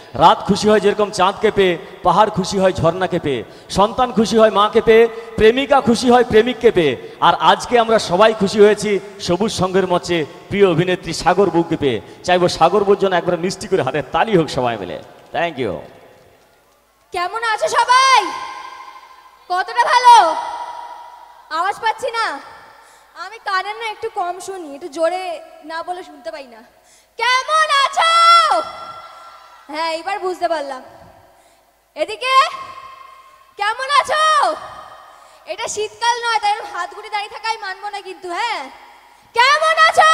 রাত খুশি হয় যেরকম চাঁদকে পেয়ে, পাহাড় খুশি হয় ঝর্ণাকে পেয়ে, সন্তান খুশি হয় মাকে পেয়ে, প্রেমিকা খুশি হয় প্রেমিককে পেয়ে, আর আজকে আমরা সবাই খুশি হয়েছি সবুজ সঙ্গের মঞ্চে প্রিয় অভিনেত্রী সাগর বউকে পেয়ে। চাইবো সাগর বউর জন্য একবার মিষ্টি করে হাতের তালি হোক সবাই মিলে। Thank you. কেমন আছো সবাই? কতটা ভালো? আওয়াজ পাচ্ছি না, আমি কানের না একটু কম শুনি, একটু জোরে না বলে শুনতে পাই না। কেমন আছো? হ্যাঁ, এবার বুঝতে পারলাম। এদিকে কেমন আছো? এটা শীতকাল নয়, তাই হাত গুটি দাঁড়িয়ে থাকাই মানবো না কিন্তু। হ্যাঁ, কেমন আছো?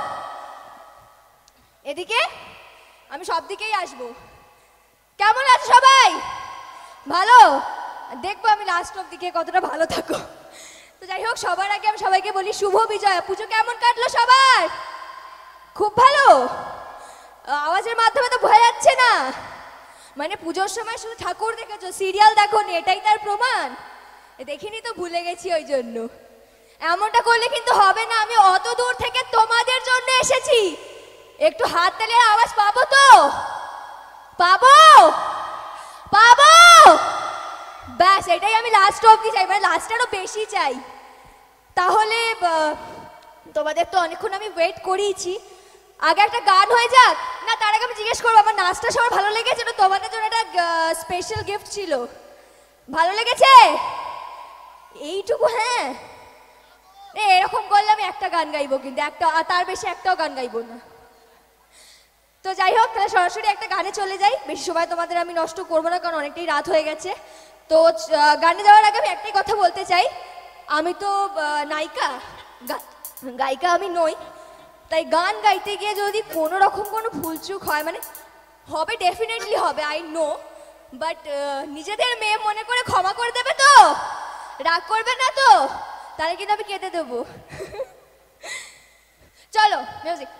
এদিকে আমি সব দিকেই আসবো। কেমন আছো সবাই? ভালো? দেখবো আমি লাস্ট অব দিকে কতটা ভালো থাকো। তো যাই হোক, সবার আগে আমি সবাইকে বলি শুভ বিজয়া। পুজো কেমন কাটলো সবার? খুব ভালো? আওয়াজের মাধ্যমে তো বোঝা যাচ্ছে না, মানে পুজোর সময় শুধু ঠাকুর দেখেছো, সিরিয়াল দেখোনি, এটাই তার প্রমাণ? দেখিনি তো, ভুলে গেছি ওই জন্য। এমনটা করলে কিন্তু হবে না, আমি অত দূর থেকে তোমাদের জন্য এসেছি। একটু হাত তালে আওয়াজ পাবো তো? পাবো? পাবো? ব্যাস, এটাই আমি লাস্ট অবধি চাই, মানে লাস্টেরও বেশি চাই। তাহলে তোমাদের তো অনেকক্ষণ আমি ওয়েট করিয়েছি, আগে একটা গান হয়ে যাক না? তার আগে আমি জিজ্ঞেস করবো, আমার নাচটা সবার ভালো লেগেছে তো? তোমাদের জন্য একটা স্পেশাল গিফট ছিল, ভালো লেগেছে? এইটুকু? হ্যাঁ, এরকম করলে আমি একটা গান গাইবো, কিন্তু একটা, তার বেশি একটাও গান গাইবো না। তো যাই হোক, তাহলে সরাসরি একটা গানে চলে যাই। বেশি সময় তোমাদের আমি নষ্ট করবো না, কারণ অনেকটাই রাত হয়ে গেছে। তো গানে যাওয়ার আগে আমি একটাই কথা বলতে চাই, আমি তো নায়িকা, গায়িকা আমি নই। তাই গান গাইতে গিয়ে যদি কোনো রকম কোনো ভুলচুক হয়, মানে হবে, ডেফিনেটলি হবে, আই নো, বাট নিজেদের মেয়ে মনে করে ক্ষমা করে দেবে তো? রাগ করবে না তো? তাহলে কিন্তু আমি কেঁদে দেবো। চলো মিউজিক।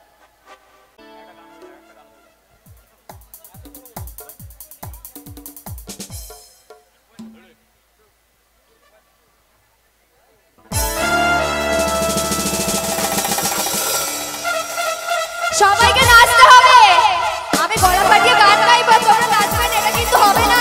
সবাইকে নাচতে হবে, আমি গলা ফাটিয়ে গান গাইবো, তোমরা নাচবেন, এটা কিন্তু হবে না।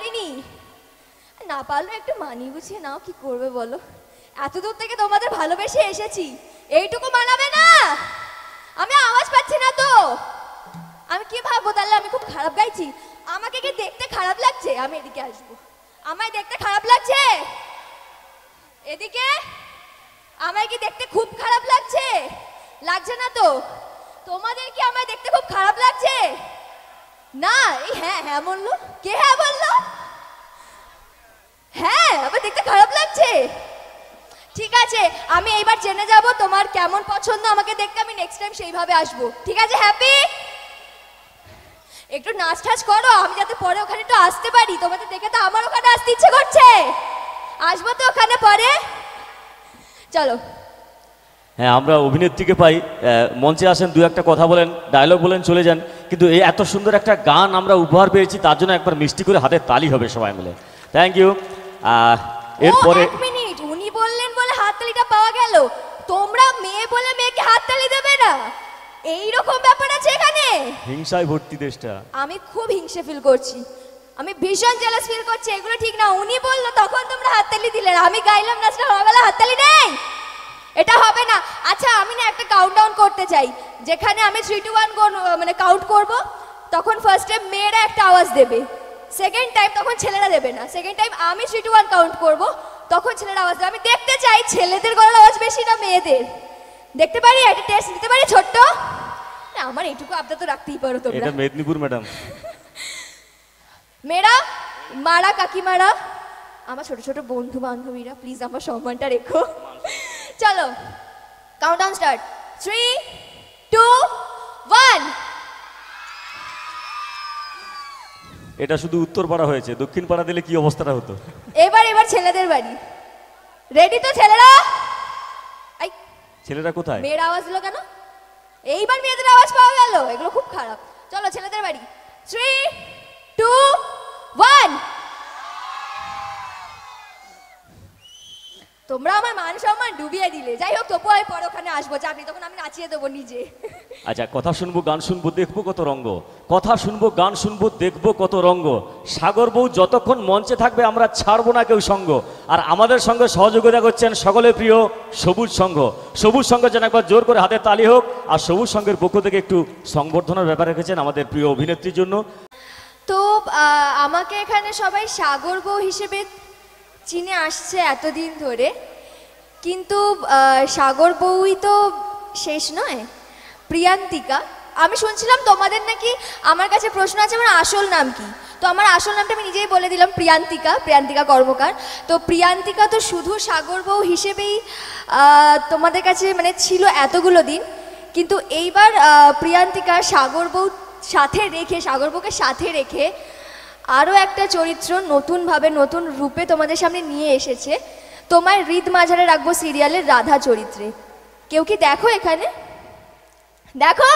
পারিনি, না পারলেও একটু মানিয়ে গুছিয়ে নাও, কি করবে বলো? এত দূর থেকে তোমাদের ভালোবেসে এসেছি, এইটুকু মানাবে না? আমি আওয়াজ পাচ্ছি না তো, আমি কি ভাববো তাহলে? আমি খুব খারাপ গাইছি? আমাকে কি দেখতে খারাপ লাগছে? আমি এদিকে আসবো। আমায় দেখতে খারাপ লাগছে? এদিকে আমায় কি দেখতে খুব খারাপ লাগছে? লাগছে না তো? তোমাদের কি আমায় দেখতে খুব খারাপ লাগছে? না, এই হ্যাঁ হ্যাঁ বললো। কে হ্যাঁ বললো? হ্যাঁ, আবার দেখতে খারাপ লাগছে। ঠিক আছে, আমি এইবার জেনে যাব তোমার কেমন পছন্দ আমাকে দেখতে, আমি নেক্সট টাইম সেইভাবে আসবো। ঠিক আছে, হ্যাপি? একটু নাচ টাচ করো, আমি যাতে পরে ওখানে একটু আসতে পারি। তোমাদের দেখে তো আমার ওখানে আসতে ইচ্ছে করছে। আসবো তো ওখানে পরে। চলো। হ্যাঁ, আমরা অভিনেত্রীকে পাই, মঞ্চে আসেন, দু একটা কথা বলেন, ডায়লগ বলেন, চলে যান, কিন্তু এই এত সুন্দর একটা গান আমরা উপহার পেয়েছি, তার জন্য একবার মিষ্টি করে হাতে তালি হবে সবাই মিলে। Thank you. এরপরে এক মিনিট, উনি বললেন বলে হাততালিটা পাওয়া গেল, তোমরা মেয়ে বলে মেয়েকে হাততালি দেবে না? এইরকম ব্যাপার আছে এখানে? হিংসায় ভর্তি দেশটা। আমি খুব হিংসে ফিল করছি, আমি ভীষণ জেলাস ফিল করছি। এগুলো ঠিক না। উনি বললো তখন তোমরা হাততালি দিলে, আমি গাইলাম নাচটা হয়ে গেল, হাততালি নেই? এটা হবে না। আচ্ছা, আমি না একটা কাউন্টডাউন করতে চাই, যেখানে আমি 3 to 1 মানে কাউন্ট করব, তখন ফার্স্ট টাইম মেয়েরা একটা আওয়াজ দেবে, সেকেন্ড টাইম তখন ছেলেরা দেবে না। সেকেন্ড টাইম আমি 3 to 1 কাউন্ট করব, তখন ছেলেরা আওয়াজ দেবে। আমি দেখতে চাই ছেলেদের গলার আওয়াজ বেশি না মেয়েদের। দেখতে পারি? একটা টেস্ট দিতে পারি ছোট্ট? না, আমার এইটুকু আবদার তো রাখতেই পারো তোমরা। এটা মেদিনীপুর ম্যাডাম। মেয়েরা, মারা, কাকিমারা, আমার ছোট ছোট বন্ধু বান্ধবীরা, প্লিজ আমার সম্মানটা রেখো। চলো, কাউন্টডাউন স্টার্ট। 3, 2, 1। এটা শুধু উত্তর পাড়া হয়েছে, দক্ষিণ পাড়া দিলে কি অবস্থাটা হতো? এবার ছেলেদের বাড়ি। রেডি তো ছেলেরা? এই ছেলেরা কোথায়? মেয়ের আওয়াজ দিল কেন? এইবার মেয়েদের আওয়াজ পাওয়া গেল, এগুলো খুব খারাপ। চলো ছেলেদের বাড়ি। 3, 2, 1। তোমরা আমার মান সম্মান ডুবিয়ে দিলে। যাই হোক, তবু আমি পরে ওখানে আসবো, চাকরি তখন আমি নাচিয়ে দেবো নিজে। আচ্ছা, কথা শুনবো, গান শুনবো, দেখবো কত রঙ্গ। কথা শুনবো, গান শুনবো, দেখবো কত রঙ্গ। সাগর বউ যতক্ষণ মঞ্চে থাকবে আমরা ছাড়বো না কেউ সঙ্গ। আর আমাদের সঙ্গে সহযোগিতা করছেন সকলের প্রিয় সবুজ সংঘ। সবুজ সংঘ যেন একবার জোর করে হাতে তালি হোক। আর সবুজ সংঘের পক্ষ থেকে একটু সংবর্ধনার ব্যাপার রেখেছেন আমাদের প্রিয় অভিনেত্রীর জন্য। তো আমাকে এখানে সবাই সাগর বউ হিসেবে চিনে আসছে এতদিন ধরে, কিন্তু সাগর বউই তো শেষ নয়। প্রিয়ান্তিকা, আমি শুনছিলাম তোমাদের নাকি আমার কাছে প্রশ্ন আছে আমার আসল নাম কি। তো আমার আসল নামটা আমি নিজেই বলে দিলাম, প্রিয়ান্তিকা, প্রিয়ান্তিকা কর্মকার। তো প্রিয়ান্তিকা তো শুধু সাগর বউ হিসেবেই তোমাদের কাছে মানে ছিল এতগুলো দিন, কিন্তু এইবার প্রিয়ান্তিকা সাগর বউ সাথে রেখে, সাগর বউকে সাথে রেখে আরও একটা চরিত্র নতুনভাবে, নতুন রূপে তোমাদের সামনে নিয়ে এসেছে। তোমার হৃদ মাঝারে রাখবো সিরিয়ালের রাধা চরিত্রে। কেউ কি দেখো এখানে? দেখো?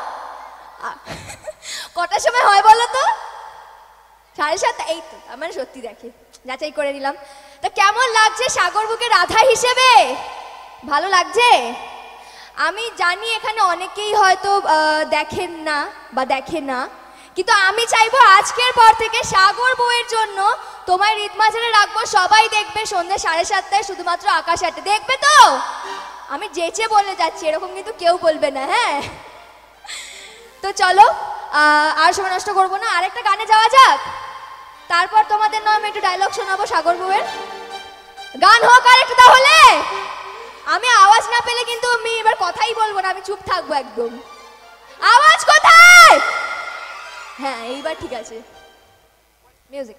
কটার সময় হয় বলো তো? 7:30। এই তো, আমার সত্যি দেখে, যাচাই করে নিলাম। তো কেমন লাগছে সাগর বুকে রাধা হিসেবে? ভালো লাগছে? আমি জানি এখানে অনেকেই হয়তো দেখেন না বা দেখে না, কিন্তু আমি চাইবো আজকের পর থেকে সাগর বউয়ের জন্য তোমার হৃদ মাঝারে রাখবো, সবাই দেখবে সন্ধ্যে 7:30 শুধুমাত্র আকাশ আটে। দেখবে তো? আমি যেচে বলে যাচ্ছি, এরকম কিন্তু কেউ বলবে না, হ্যাঁ? তো চলো, আর সময় নষ্ট করবো না, আরেকটা গানে যাওয়া যাক। তারপর তোমাদের নাম একটু ডায়লগ শোনাবো সাগর বউয়ের। গান হোক আর একটু তাহলে। আমি আওয়াজ না পেলে কিন্তু আমি এবার কথাই বলবো না, আমি চুপ থাকবো একদম। আওয়াজ কোথায়? হ্যাঁ, এইবার ঠিক আছে। মিউজিক।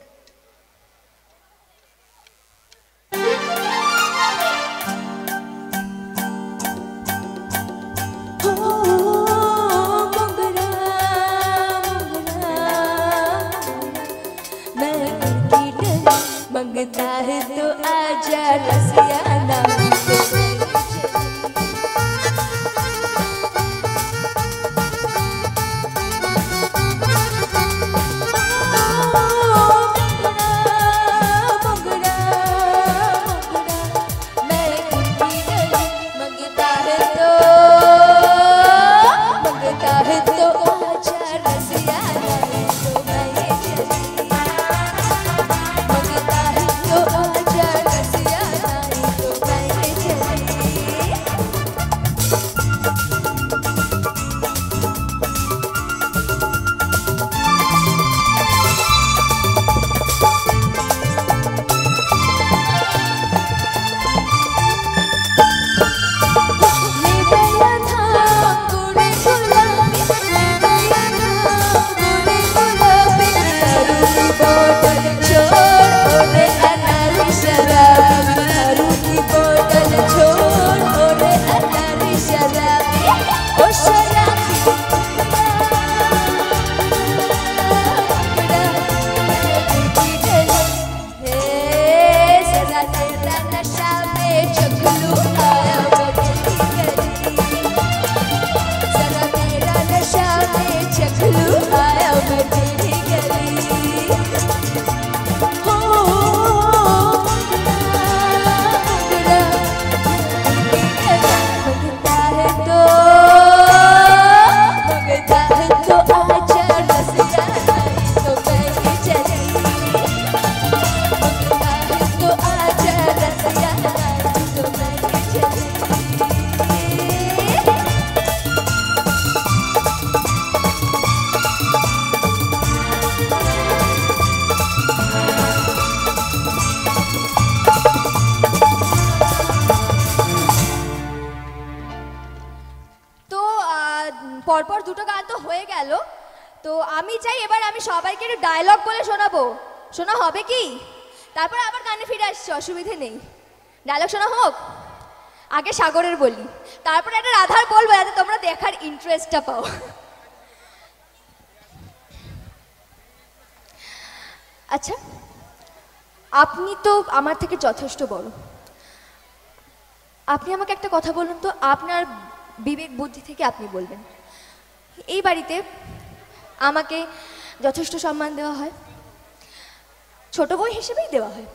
मंगता है तो आजा रसियाना, গেল। তো আমি চাই এবার আমি সবাইকে একটু ডায়লগ বলে শোনাবো, শোনা হবে কি? তারপর আবার গানে ফিরে আসছে, অসুবিধে নেই। ডায়লগ শোনা হোক। আগে সাগরের বলি, তারপরে একটা রাধার বলবো যাতে তোমরা দেখার ইন্টারেস্টটা পাও। আচ্ছা, আপনি তো আমার থেকে যথেষ্ট বড়। আপনি আমাকে একটা কথা বলুন তো, আপনার বিবেক বুদ্ধি থেকে আপনি বলবেন, এই বাড়িতে আমাকে যথেষ্ট সম্মান দেওয়া হয়, ছোট বই হিসেবেই দেওয়া হয়।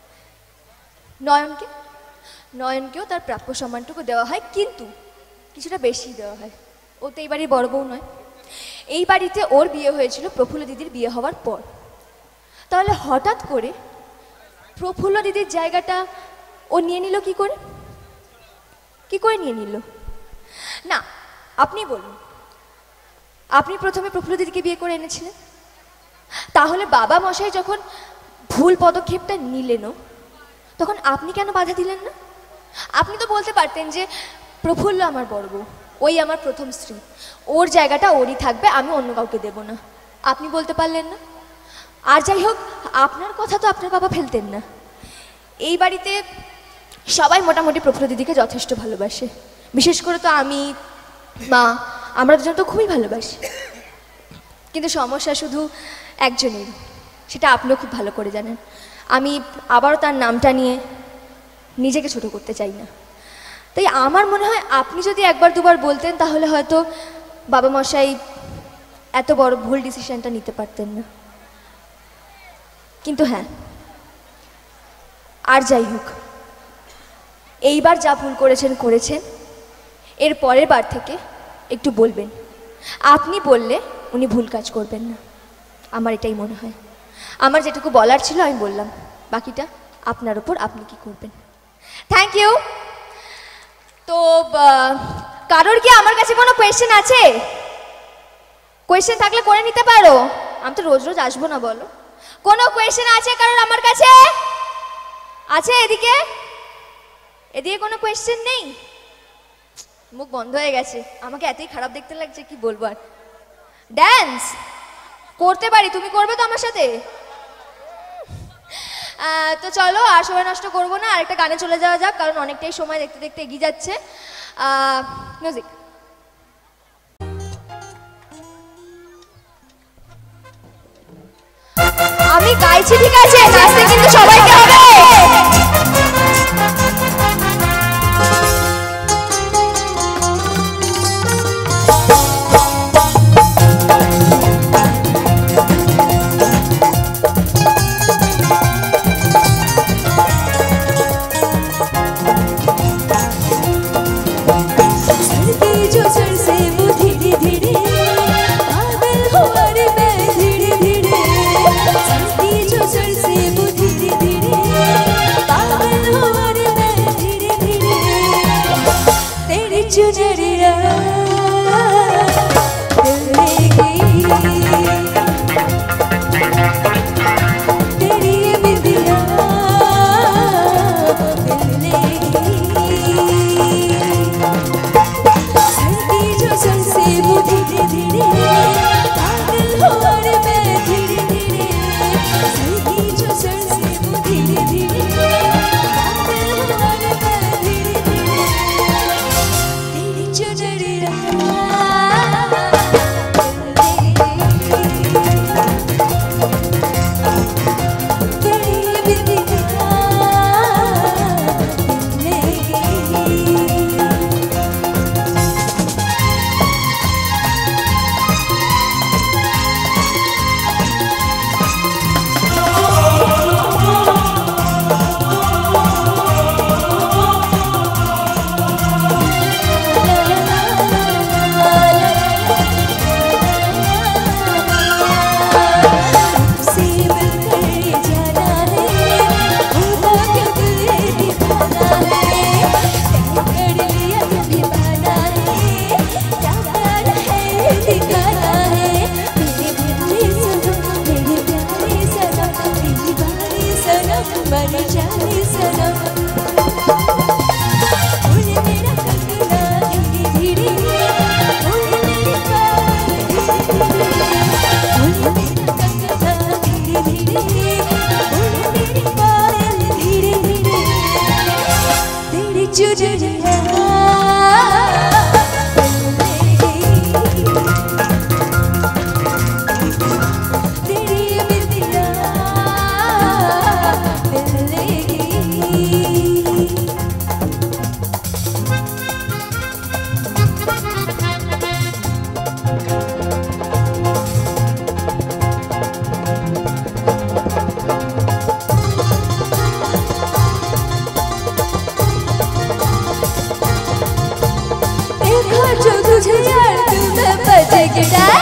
নয়নকেও তার প্রাপ্য সম্মানটুকু দেওয়া হয়, কিন্তু কিছুটা বেশি দেওয়া হয়। ও তো এই বাড়ির বড় বউ নয়। এই বাড়িতে ওর বিয়ে হয়েছিল প্রফুল্ল দিদির বিয়ে হওয়ার পর। তাহলে হঠাৎ করে প্রফুল্ল দিদির জায়গাটা ও নিয়ে নিল কি করে? কি করে নিয়ে নিল? না, আপনি বলুন, আপনি প্রথমে প্রফুল্ল দিদিকে বিয়ে করে এনেছিলেন, তাহলে বাবা মশাই যখন ভুল পদক্ষেপটা নিলেনও তখন আপনি কেন বাধা দিলেন না? আপনি তো বলতে পারতেন যে প্রফুল্ল আমার বড় বউ, ওই আমার প্রথম স্ত্রী, ওর জায়গাটা ওরই থাকবে, আমি অন্য কাউকে দেব না। আপনি বলতে পারলেন না? আর যাই হোক, আপনার কথা তো আপনার বাবা ফেলতেন না। এই বাড়িতে সবাই মোটামুটি প্রফুল্ল দিদিকে যথেষ্ট ভালোবাসে, বিশেষ করে তো আমি, মা, আমরা দুজন তো খুবই ভালোবাসি। কিন্তু সমস্যা শুধু একজনের, সেটা আপনিও খুব ভালো করে জানেন। আমি আবারও তার নামটা নিয়ে নিজেকে ছোট করতে চাই না। তাই আমার মনে হয় আপনি যদি একবার দুবার বলতেন তাহলে হয়তো বাবা মশাই এত বড় ভুল ডিসিশনটা নিতে পারতেন না। কিন্তু হ্যাঁ, আর যাই হোক, এইবার যা ভুল করেছেন, এর পরের বার থেকে একটু বলবেন। আপনি বললে উনি ভুল কাজ করবেন না, আমার এটাই মনে হয়। আমার যেটুকু বলার ছিল আমি বললাম, বাকিটা আপনার উপর, আপনি কি করবেন। Thank you. তো কারোর কি আমার কাছে কোনো কোয়েশ্চেন আছে? কোয়েশ্চেন থাকলে করে নিতে পারো, আমি তো রোজ রোজ আসবো না। বলো, কোনো কোয়েশ্চেন আছে কারোর আমার কাছে? আছে? এদিকে কোনো কোয়েশ্চেন নেই? মুখ বন্ধ হয়ে গেছে, আমাকে এতই খারাপ দেখতে লাগছে, কি বলবো আর। ড্যান্স করতে পারি, তুমি করবে তো আমার সাথে? তো চলো, আর সময় নষ্ট করবো না, আরেকটা গানে চলে যাওয়া যাক, কারণ অনেকটাই সময় দেখতে দেখতে এগিয়ে যাচ্ছে। মিউজিক। আমি গাইছি, ঠিক আছে, নাচতে কিন্তু সবাইকে হবে। चुनरिया तुझे यार दिल में बजेगी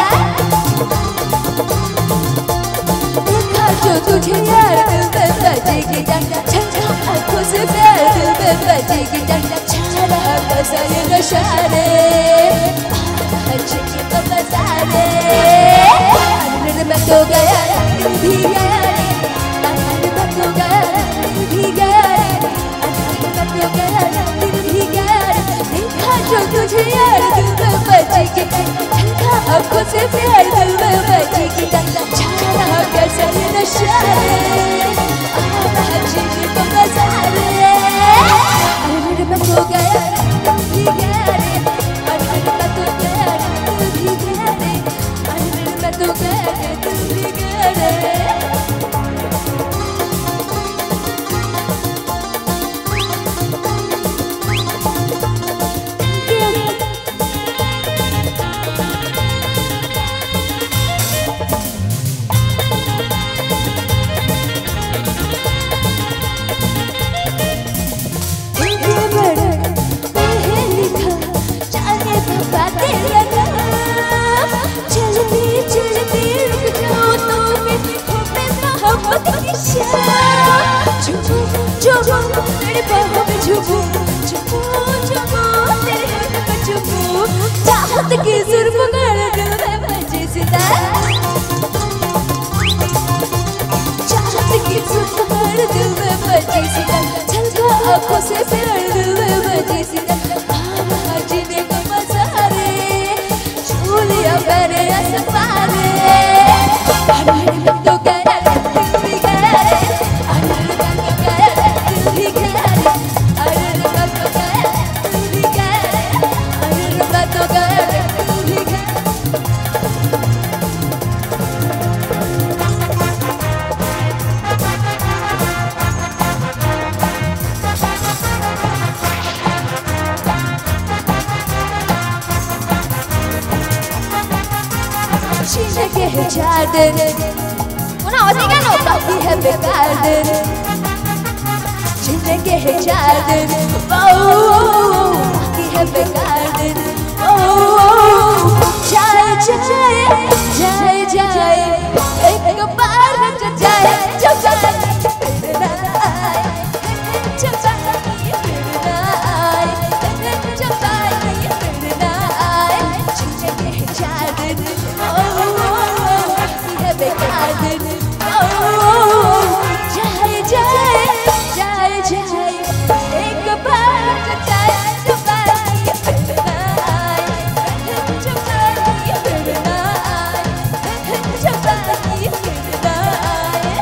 देखा जो तुझे यार दिल में बजेगी छंछा आँखों से प्यार दिल में बजेगी छाड़ा बसा ये नशा रे अच्छे तो बसा रे अंदर में तो गया दिल भी गया रे अंदर में तो गया दिल भी गया रे अंदर में तो गया दिल भी गया रे देखा जो तुझे यार दिल में बजेगी ठंडा आँखों से प्यार दिल में बजेगी छाड़ा कैसा ये नशा रे अच्छे तो बसा रे अंदर में तो गया दिल भी गया रे अंदर में तो गया दिल भी गया रे अंदर में तो गया दिल भी गया रे चाहत की जुर्म कर दिल में बजे सिता चाहत की जुर्म कर दिल में बजे सिता छलका आँखों से प्यार दिल में बजे सिता जीने को मजा रे छू लिया मैंने सफारे तो गया दिल भी गया रे तो गया दिल भी गया रे तो गया दिल भी गया रे तो गया दिल भी गया जिंदगी है चार दिन उन्हें आवाज़ क्या नो बाकी है बेकार दिन जिंदगी है चार दिन बाकी है बेकार दिन जाए जाए जाए जाए एक बार न जाए जब जाए फिर ना आए जब जाए फिर ना आए जब जाए फिर ना आए जिंदगी है चार दिन बेकार दिन जाए जाए जाए जाए एक बार जाए जब आए फिर ना आए जब आए फिर ना आए जब आए फिर ना आए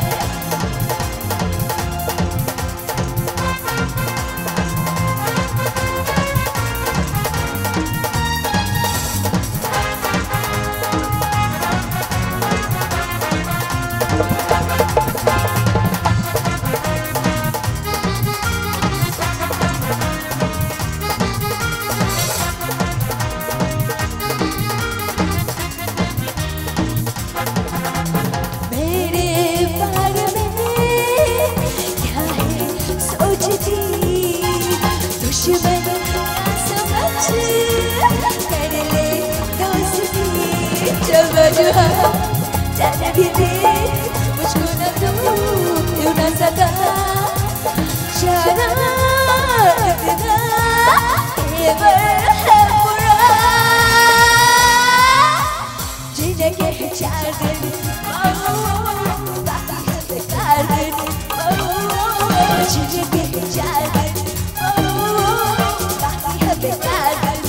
जाने भी दे मुझको न तू न सका जाना इतना केवल है बुरा जीने के चार दिन बाकी है बेकार दिन जीने के चार दिन बाकी है बेकार दिन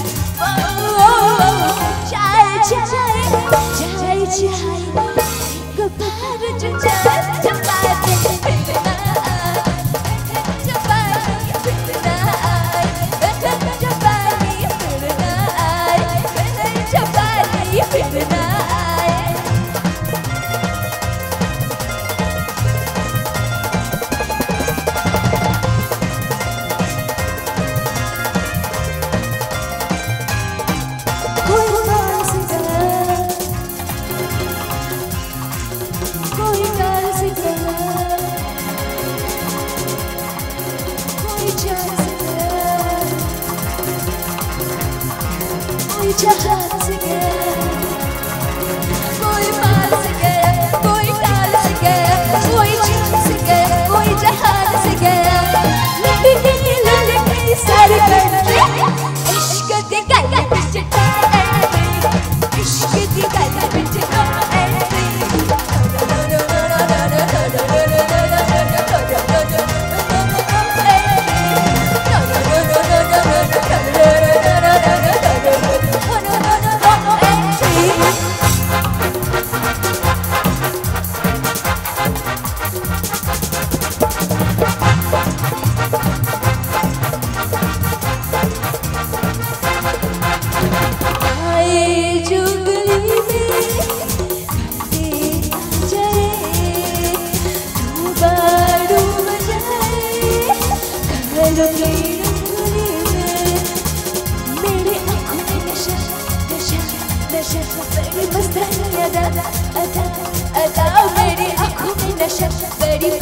जाए जाए जाए जाए गुब्बार जो जाए जब आए फिर ना आए जब आए फिर ना आए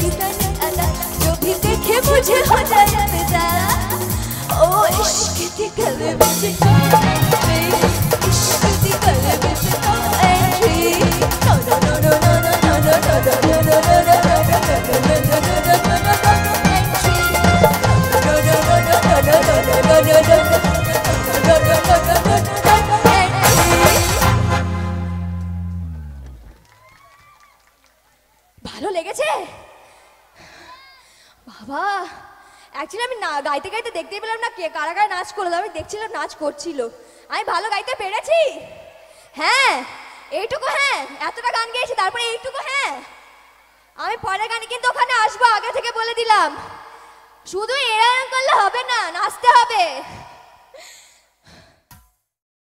ठिकाना अदा जो भी देखे मुझे हो जाए फिदा ओ इश्क की कलम से इश्क की कलम से entry no no no no no no no no no no no ভালো লেগেছে বাবা অ্যাকচুয়ালি আমি না গাইতে গাইতে দেখতেই পেলাম না কে কারা কারা নাচ করলো আমি দেখছিলাম নাচ করছিল আমি ভালো গাইতে পেরেছি হ্যাঁ এইটুকু হ্যাঁ এতটা গান গেয়েছি তারপরে এইটুকু হ্যাঁ আমি পরের গানে কিন্তু ওখানে আসবো আগে থেকে বলে দিলাম শুধু এরকম করলে হবে না নাচতে হবে